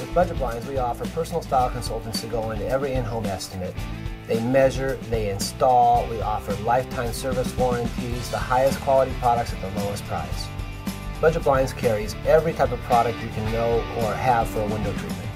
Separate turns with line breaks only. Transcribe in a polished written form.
With Budget Blinds, we offer personal style consultants to go into every in-home estimate. They measure, they install, we offer lifetime service warranties, the highest quality products at the lowest price. Budget Blinds carries every type of product you can know or have for a window treatment.